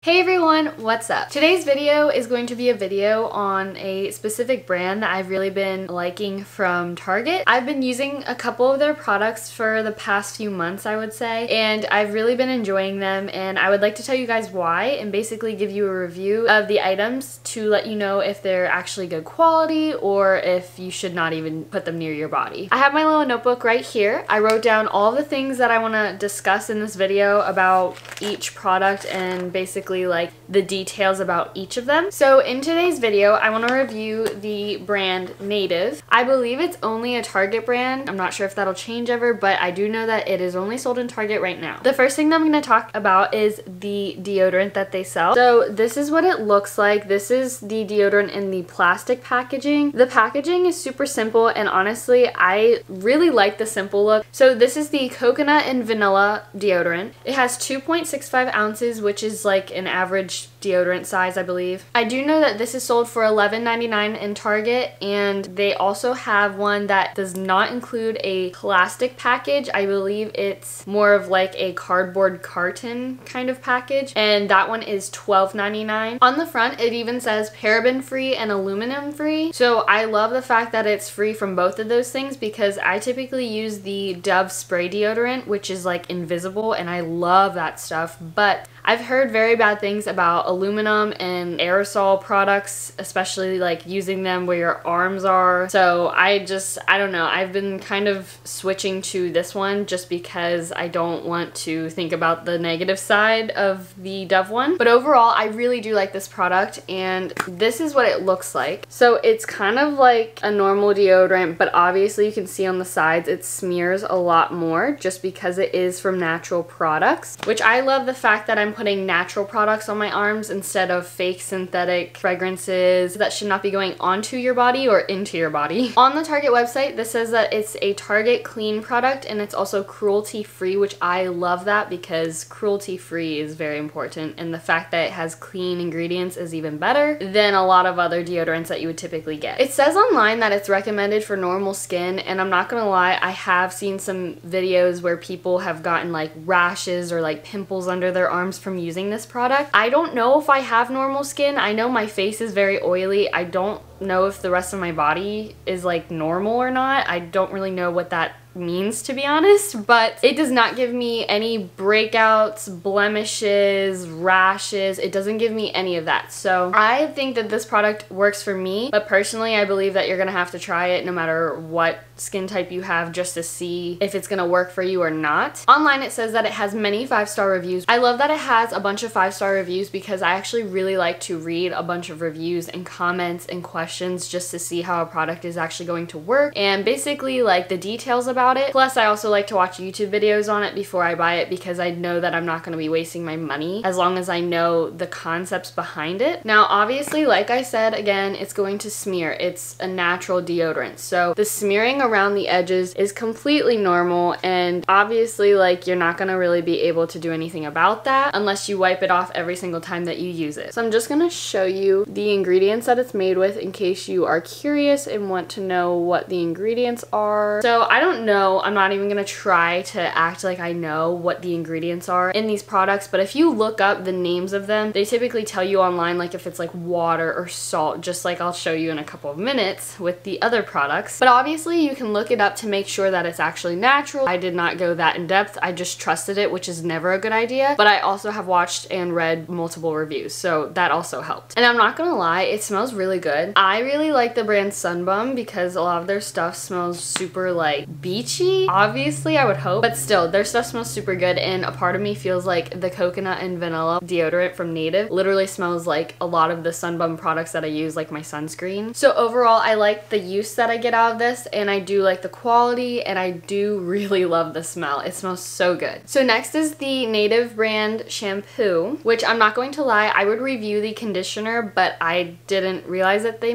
Hey everyone, what's up? Today's video is going to be a video on a specific brand that I've really been liking from Target. I've been using a couple of their products for the past few months, I would say, and I've really been enjoying them, and I would like to tell you guys why and basically give you a review of the items to let you know if they're actually good quality or if you should not even put them near your body. I have my little notebook right here. I wrote down all the things that I want to discuss in this video about each product and basically like the details about each of them. So in today's video, I want to review the brand Native. I believe it's only a Target brand. I'm not sure if that'll change ever, but I do know that it is only sold in Target right now. The first thing that I'm going to talk about is the deodorant that they sell. So this is what it looks like. This is the deodorant in the plastic packaging. The packaging is super simple, and honestly, I really like the simple look. So this is the coconut and vanilla deodorant. It has 2.65 ounces, which is like an average deodorant size, I believe. I do know that this is sold for $11.99 in Target, and they also have one that does not include a plastic package. I believe it's more of like a cardboard carton kind of package, and that one is $12.99. On the front, it even says paraben free and aluminum free. So I love the fact that it's free from both of those things, because I typically use the Dove spray deodorant, which is like invisible, and I love that stuff, but I've heard very bad things about aluminum and aerosol products, especially like using them where your arms are. So I don't know. I've been kind of switching to this one just because I don't want to think about the negative side of the Dove one. But overall, I really do like this product, and this is what it looks like. So it's kind of like a normal deodorant, but obviously you can see on the sides it smears a lot more just because it is from natural products, which I love the fact that I'm putting natural products on my arms instead of fake synthetic fragrances that should not be going onto your body or into your body. On the Target website, this says that it's a Target clean product and it's also cruelty free, which I love that because cruelty free is very important, and the fact that it has clean ingredients is even better than a lot of other deodorants that you would typically get. It says online that it's recommended for normal skin, and I'm not gonna lie, I have seen some videos where people have gotten like rashes or like pimples under their arms from using this product. I don't know if I have normal skin. I know my face is very oily. I don't know if the rest of my body is like normal or not. I don't really know what that means, to be honest, but it does not give me any breakouts, blemishes, rashes. It doesn't give me any of that. So I think that this product works for me, but personally I believe that you're gonna have to try it no matter what skin type you have just to see if it's gonna work for you or not. Online it says that it has many 5-star reviews. I love that it has a bunch of 5-star reviews because I actually really like to read a bunch of reviews and comments and questions just to see how a product is actually going to work and basically like the details about it. Plus I also like to watch YouTube videos on it before I buy it because I know that I'm not going to be wasting my money as long as I know the concepts behind it. Now obviously, like I said, again, it's going to smear. It's a natural deodorant, so the smearing around the edges is completely normal, and obviously like you're not going to really be able to do anything about that unless you wipe it off every single time that you use it. So I'm just going to show you the ingredients that it's made with in case you are curious and want to know what the ingredients are. So I don't know, I'm not even gonna try to act like I know what the ingredients are in these products, but if you look up the names of them, they typically tell you online like if it's like water or salt, just like I'll show you in a couple of minutes with the other products. But obviously you can look it up to make sure that it's actually natural. I did not go that in depth. I just trusted it, which is never a good idea, but I also have watched and read multiple reviews, so that also helped. And I'm not gonna lie, it smells really good. I really like the brand Sunbum because a lot of their stuff smells super like beachy, obviously, I would hope, but still their stuff smells super good, and a part of me feels like the coconut and vanilla deodorant from Native literally smells like a lot of the Sunbum products that I use, like my sunscreen. So overall I like the use that I get out of this, and I do like the quality, and I do really love the smell. It smells so good. So next is the Native brand shampoo, which I'm not going to lie, I would review the conditioner, but I didn't realize that they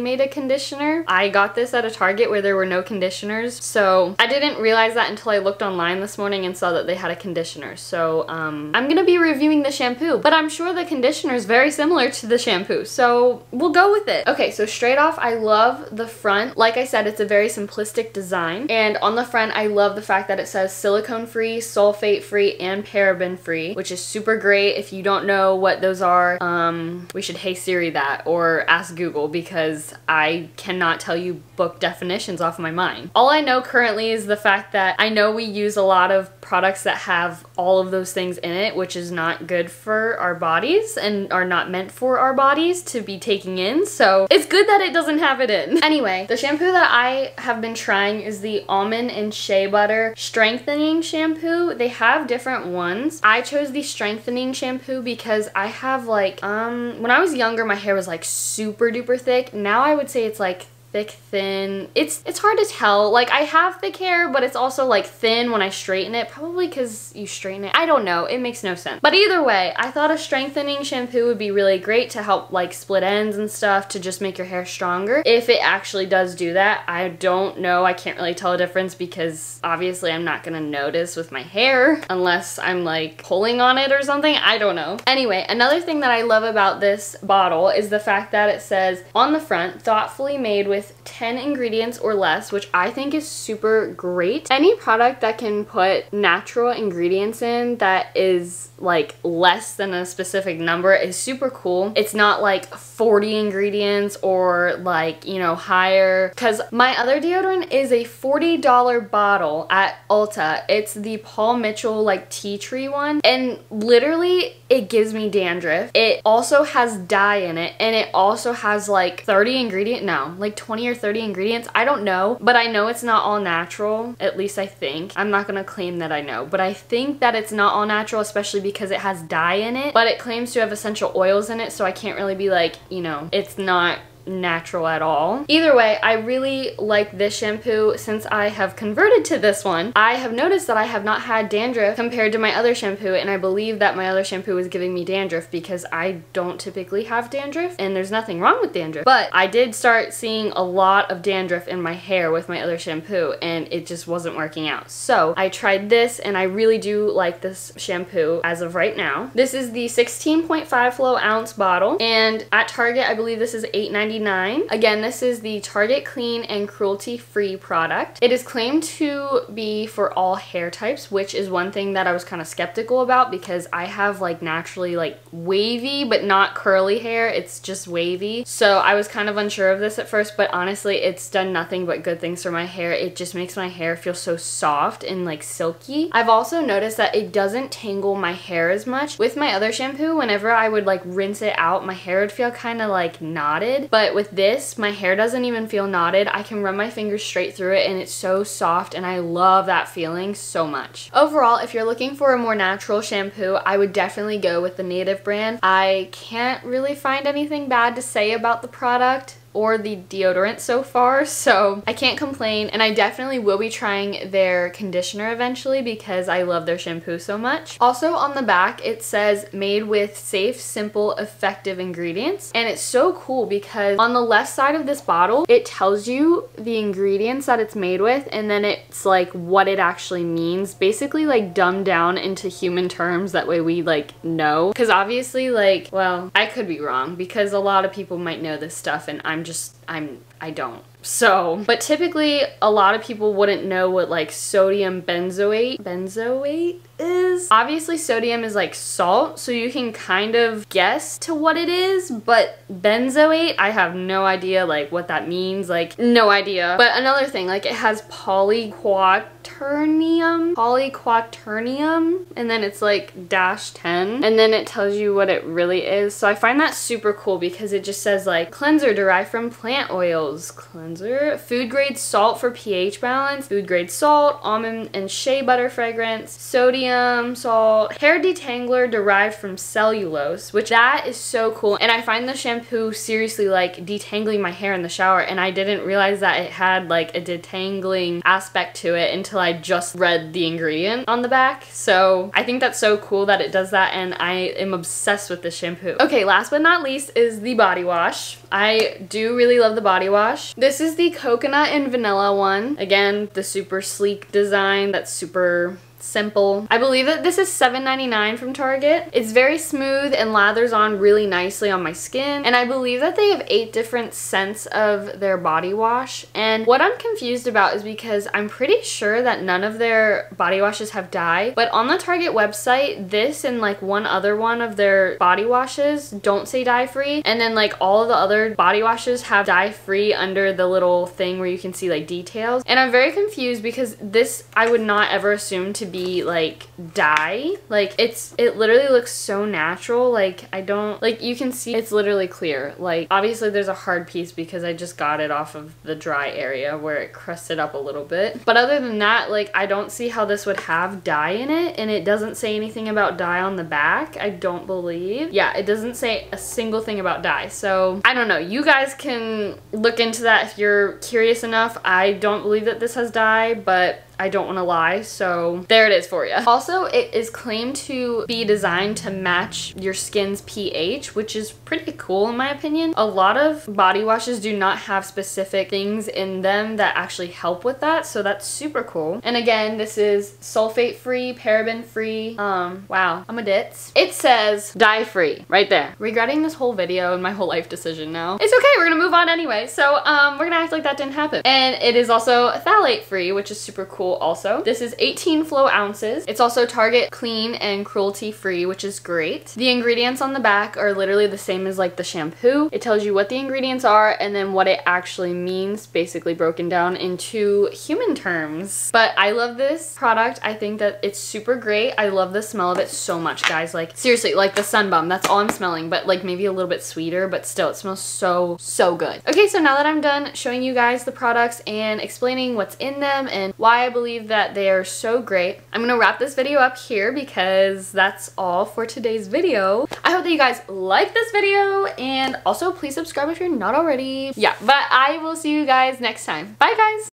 made a conditioner. I got this at a Target where there were no conditioners, so I didn't realize that until I looked online this morning and saw that they had a conditioner. So I'm gonna be reviewing the shampoo, but I'm sure the conditioner is very similar to the shampoo, so we'll go with it. Okay, so straight off, I love the front. Like I said, it's a very simplistic design, and on the front, I love the fact that it says silicone-free, sulfate-free, and paraben-free, which is super great. If you don't know what those are, we should Hey Siri that or ask Google, because I cannot tell you book definitions off my mind. All I know currently is the fact that I know we use a lot of products that have all of those things in it, which is not good for our bodies and are not meant for our bodies to be taking in, so it's good that it doesn't have it in. Anyway, the shampoo that I have been trying is the Almond and Shea Butter Strengthening Shampoo. They have different ones. I chose the strengthening shampoo because I have like, when I was younger, my hair was like super duper thick. Now I would say it's like thick, thin. It's hard to tell. Like, I have thick hair, but it's also like thin when I straighten it, probably because you straighten it. I don't know, it makes no sense. But either way, I thought a strengthening shampoo would be really great to help like split ends and stuff, to just make your hair stronger. If it actually does do that, I don't know. I can't really tell a difference because obviously I'm not gonna notice with my hair unless I'm like pulling on it or something. I don't know. Anyway, another thing that I love about this bottle is the fact that it says on the front, thoughtfully made with 10 ingredients or less, which I think is super great. Any product that can put natural ingredients in that is like less than a specific number is super cool. It's not like 40 ingredients or like, you know, higher, because my other deodorant is a $40 bottle at Ulta. It's the Paul Mitchell like tea tree one, and literally it gives me dandruff. It also has dye in it, and it also has like 30 ingredients, no, like 20 or 30 ingredients. I don't know, but I know it's not all natural. At least I think. I'm not gonna claim that I know, but I think that it's not all natural, especially because it has dye in it, but it claims to have essential oils in it, so I can't really be like, you know, it's not natural at all. Either way, I really like this shampoo. Since I have converted to this one, I have noticed that I have not had dandruff compared to my other shampoo, and I believe that my other shampoo was giving me dandruff because I don't typically have dandruff, and there's nothing wrong with dandruff, but I did start seeing a lot of dandruff in my hair with my other shampoo, and it just wasn't working out. So I tried this, and I really do like this shampoo as of right now. This is the 16.5 flow ounce bottle, and at Target I believe this is $8.99. Again, this is the Target Clean and Cruelty Free product. It is claimed to be for all hair types, which is one thing that I was kind of skeptical about because I have like naturally like wavy but not curly hair. It's just wavy. So I was kind of unsure of this at first, but honestly it's done nothing but good things for my hair. It just makes my hair feel so soft and like silky. I've also noticed that it doesn't tangle my hair as much. With my other shampoo, whenever I would like rinse it out, my hair would feel kind of like knotted, but with this, my hair doesn't even feel knotted. I can run my fingers straight through it, and it's so soft, and I love that feeling so much. Overall, if you're looking for a more natural shampoo, I would definitely go with the Native brand. I can't really find anything bad to say about the product or the deodorant so far, so I can't complain, and I definitely will be trying their conditioner eventually because I love their shampoo so much. Also on the back it says made with safe, simple, effective ingredients, and it's so cool because on the left side of this bottle it tells you the ingredients that it's made with, and then it's like what it actually means, basically like dumbed down into human terms, that way we like know, because obviously like, well, I could be wrong because a lot of people might know this stuff and I don't. So, but typically a lot of people wouldn't know what like sodium benzoate is. Obviously sodium is like salt, so you can kind of guess to what it is, but benzoate, I have no idea like what that means, like no idea. But another thing, like it has polyquaternium, and then it's like -10, and then it tells you what it really is. So I find that super cool because it just says like cleanser derived from plant oils, food grade salt for pH balance, food grade salt, almond and shea butter fragrance, sodium sodium salt, hair detangler derived from cellulose, which that is so cool. And I find the shampoo seriously like detangling my hair in the shower, and I didn't realize that it had like a detangling aspect to it until I just read the ingredient on the back. So I think that's so cool that it does that, and I am obsessed with this shampoo. Okay, last but not least is the body wash. I do really love the body wash. This is the coconut and vanilla one. Again, the super sleek design that's super simple. I believe that this is $7.99 from Target. It's very smooth and lathers on really nicely on my skin, and I believe that they have 8 different scents of their body wash. And what I'm confused about is because I'm pretty sure that none of their body washes have dye, but on the Target website, this and like one other one of their body washes don't say dye free, and then like all of the other body washes have dye free under the little thing where you can see like details. And I'm very confused because this I would not ever assume to be like dye. Like it literally looks so natural. Like I don't, like you can see it's literally clear. Like obviously there's a hard piece because I just got it off of the dry area where it crusted up a little bit. But other than that, like I don't see how this would have dye in it, and it doesn't say anything about dye on the back, I don't believe. Yeah, it doesn't say a single thing about dye. So I don't know. You guys can look into that if you're curious enough. I don't believe that this has dye, but I don't want to lie, so there it is for you. Also, it is claimed to be designed to match your skin's pH, which is pretty cool in my opinion. A lot of body washes do not have specific things in them that actually help with that, so that's super cool. And again, this is sulfate free, paraben free. Wow, I'm a ditz. It says dye free right there. Regretting this whole video and my whole life decision now. It's okay, we're gonna move on anyway. So we're gonna act like that didn't happen. And it is also phthalate free, which is super cool also. This is 18 flow ounces. It's also Target clean and cruelty free, which is great. The ingredients on the back are literally the same as like the shampoo. It tells you what the ingredients are and then what it actually means, basically broken down into human terms. But I love this product. I think that it's super great. I love the smell of it so much, guys. Like seriously, like the Sun Bum, that's all I'm smelling, but like maybe a little bit sweeter, but still it smells so good. Okay, so now that I'm done showing you guys the products and explaining what's in them and why I believe that they are so great, I'm gonna wrap this video up here because that's all for today's video. I hope that you guys like this video, and also please subscribe if you're not already. Yeah, but I will see you guys next time. Bye guys!